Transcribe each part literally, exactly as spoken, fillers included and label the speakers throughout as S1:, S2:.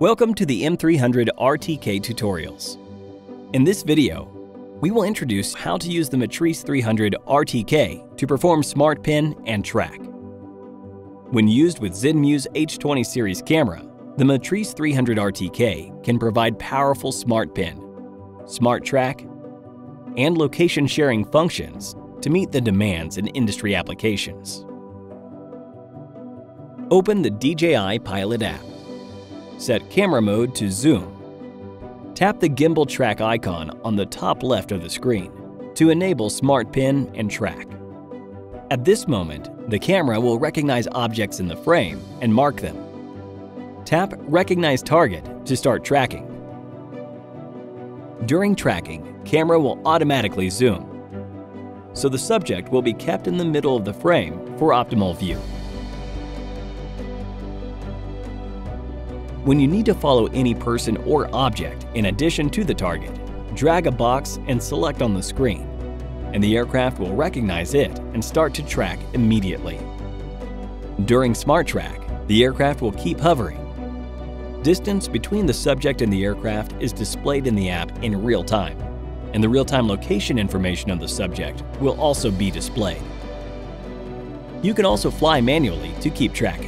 S1: Welcome to the M three hundred R T K tutorials. In this video, we will introduce how to use the Matrice three hundred R T K to perform smart pin and track. When used with Zenmuse H twenty Series camera, the Matrice three hundred R T K can provide powerful smart pin, smart track, and location sharing functions to meet the demands in industry applications. Open the D J I Pilot app. Set camera mode to zoom. Tap the gimbal track icon on the top left of the screen to enable smart pin and track. At this moment, the camera will recognize objects in the frame and mark them. Tap Recognize Target to start tracking. During tracking, camera will automatically zoom, so the subject will be kept in the middle of the frame for optimal view. When you need to follow any person or object in addition to the target, drag a box and select on the screen, and the aircraft will recognize it and start to track immediately. During Smart Track, the aircraft will keep hovering. Distance between the subject and the aircraft is displayed in the app in real time, and the real-time location information of the subject will also be displayed. You can also fly manually to keep tracking.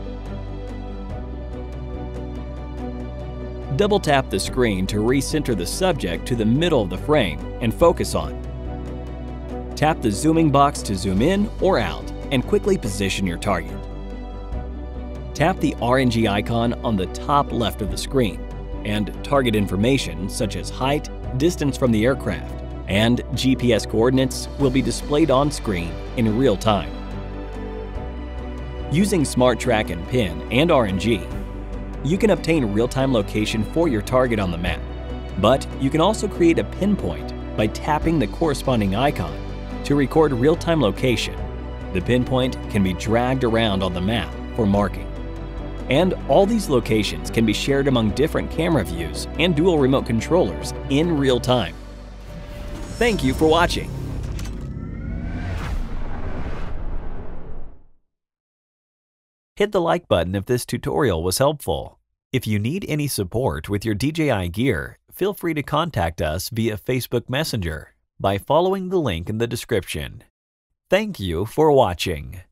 S1: Double-tap the screen to recenter the subject to the middle of the frame and focus on. Tap the zooming box to zoom in or out and quickly position your target. Tap the R N G icon on the top left of the screen, and target information such as height, distance from the aircraft, and G P S coordinates will be displayed on screen in real time. Using Smart Track and Pin and R N G, you can obtain real-time location for your target on the map, but you can also create a pinpoint by tapping the corresponding icon to record real-time location. The pinpoint can be dragged around on the map for marking. And all these locations can be shared among different camera views and dual remote controllers in real time. Thank you for watching. Hit the like button if this tutorial was helpful. If you need any support with your D J I gear, feel free to contact us via Facebook Messenger by following the link in the description. Thank you for watching.